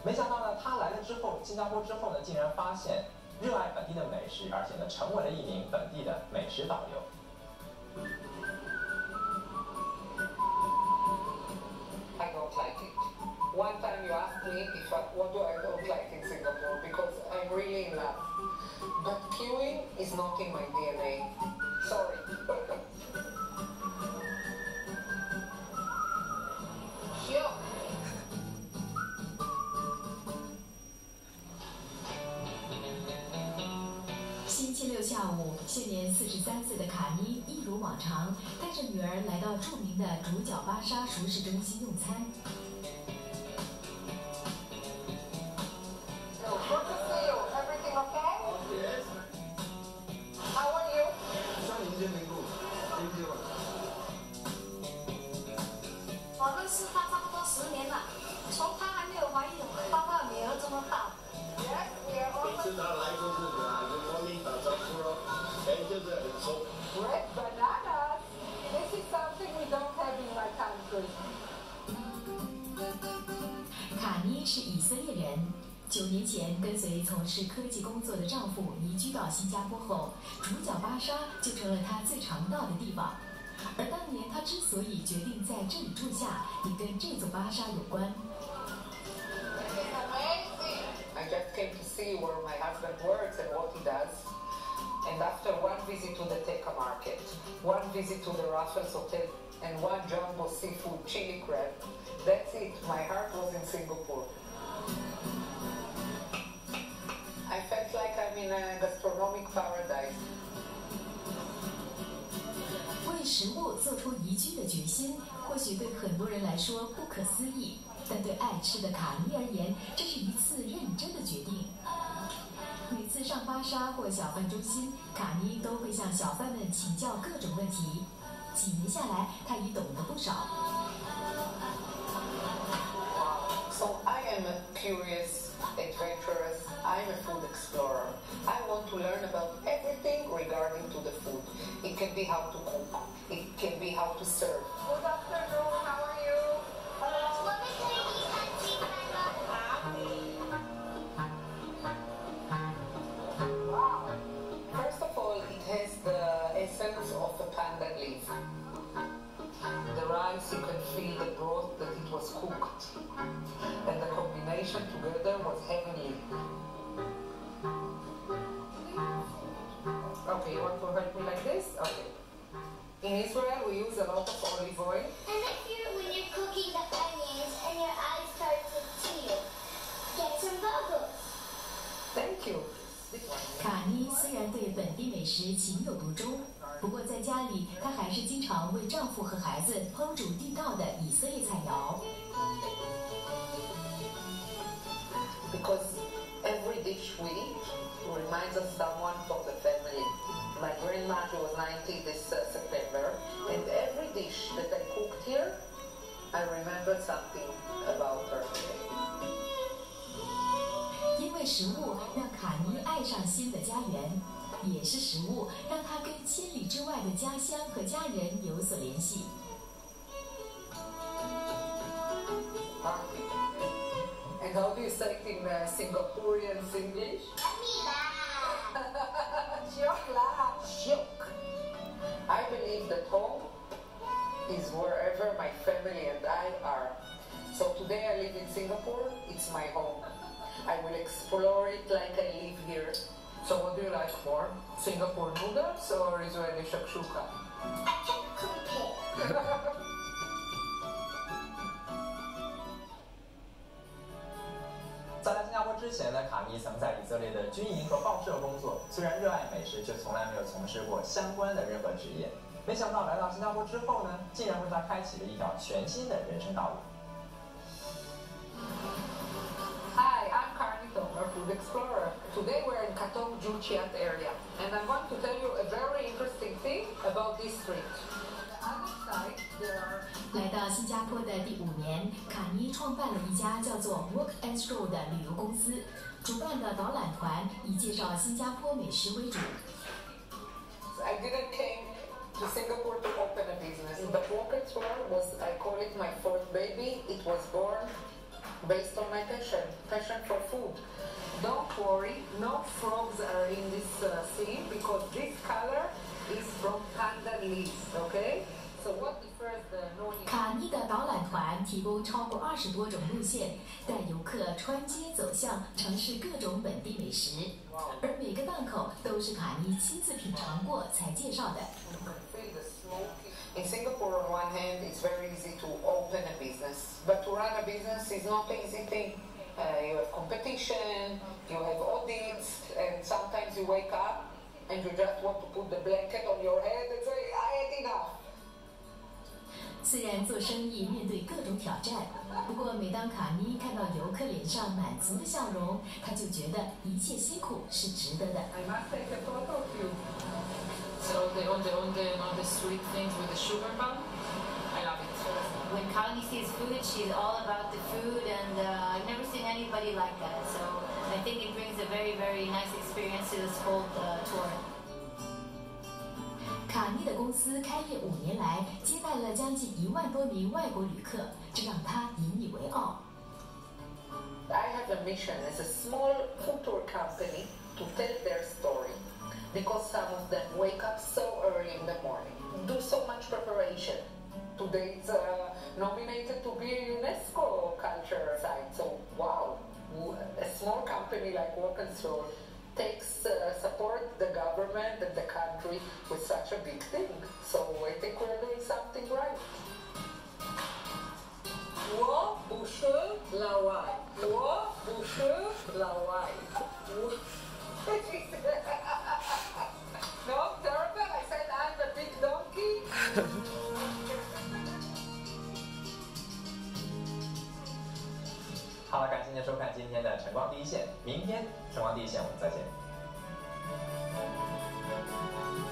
没想到呢，他来了之后，新加坡之后呢，竟然发现热爱本地的美食，而且呢，成为了一名本地的美食导游。 I don't like it. One time you asked me what do I don't like in Singapore because I'm really in love. But queuing is not in my DNA. Sorry. 星期六下午，现年43岁的卡妮一如往常，带着女儿来到著名的主角巴沙熟食中心用餐。 Good to see you. Everything okay? Yes. How are you? 向您这边路，Thank you. 我认识他差不多10年了，从他还没有怀孕，到他女儿这么大。 Yes, we are 每次他来就是跟茉莉打招呼咯，就是很熟。 Red bananas. This is something we don't have in my country. 卡妮是以色列人，9年前跟随从事科技工作的丈夫移居到新加坡后，主角巴沙就成了她最常到的地方。而当年她之所以决定在这里住下，也跟这座巴沙有关。 I just came to see where my husband works and what he does. And after one visit to the Teka market, one visit to the Raffles Hotel, and one jumbo seafood chili crab, that's it. My heart was in Singapore. I felt like I'm in a gastronomic paradise. 为食物做出移居的决心，或许对很多人来说不可思议，但对爱吃的卡妮而言，这是一次认真的决定。每次上巴沙或小贩中心，卡妮都会向小贩们请教各种问题。几年下来，她已懂得不少。 So I am a curious, adventurous. I'm a food explorer. I want to learn about everything regarding to the food. It can be how to cook. It can be how to serve. Good afternoon. How are you? Hello. Wow. First of all, it has the essence of a pandan leaf. The rice, you can feel the broth that it was cooked. And the combination together was heavenly. Okay, you want to help me like this? Okay. In Israel, we use a lot of olive oil. And when you're cooking the onions and your eyes start to tear, get some bubbles. Thank you. 卡妮虽然对本地美食情有独钟，不过在家里，她还是经常为丈夫和孩子烹煮地道的以色列菜肴。 Because every dish we eat reminds us someone from the family. My grandma, she was 90 this September, and every dish that I cooked here, I remember something about her. 因为食物让卡妮爱上新的家园，也是食物让她跟千里之外的家乡和家人有所联系。 And how do you say it in Singaporean English? Syok. I believe that home is wherever my family and I are. So today I live in Singapore, it's my home. I will explore it like I live here. So what do you like more? Singapore noodles or Israeli shakshuka? I can compare. 在来新加坡之前呢，卡妮曾在以色列的军营和报社工作。虽然热爱美食，却从来没有从事过相关的任何职业。没想到来到新加坡之后呢，竟然为她开启了一条全新的人生道路。 Hi, I'm Karni Tomer, food explorer. Today we're in Katong Juchiat area, and I'm going to tell you a very interesting thing about this street. On the other side, there are 来到新加坡的第5年，卡妮创办了一家叫做 Wok'n'Stroll 的旅游公司，主办的导览团以介绍新加坡美食为主。 I didn't came to Singapore to open a business, but Wok'n'Stroll was, I call it my fourth baby. It was born based on my passion for food. Don't worry, no frogs are in this scene because this color is from panda leaves, okay? So what differs the non- 卡尼的导览团提供超过20多种路线，带游客穿街走巷，尝试各种本地美食，而每个档口都是卡尼亲自品尝过才介绍的。 In Singapore, on one hand, it's very easy to open a business, but to run a business is not an easy thing. You have competition, you have audits, and sometimes you wake up and you just want to put the blanket on your head and say, I had enough. 虽然做生意面对各种挑战，不过每当卡尼看到游客脸上满足的笑容，他就觉得一切辛苦是值得的。 I must take a photo of you. So all the sweet things with the sugar bomb, I love it. When Karni sees food, she's all about the food, and I've never seen anybody like that. So I think it brings a very, very nice experience to this whole tour. 卡尼的公司开业5年来，接待了将近1万多名外国旅客，这让他引以为傲。 I have a mission as a small food tour company to tell their story because some of them wake up so early in the morning, do so much preparation. Today it's nominated to be a UNESCO culture site. So wow, a small company like Wok'n'Stroll support the government and the country with such a big thing. So I think we're doing something right. 我不是老外，我不是老外。No, terrible. I said I'm a big donkey. 好了，感谢您收看今天的晨光第一线，明天晨光第一线我们再见。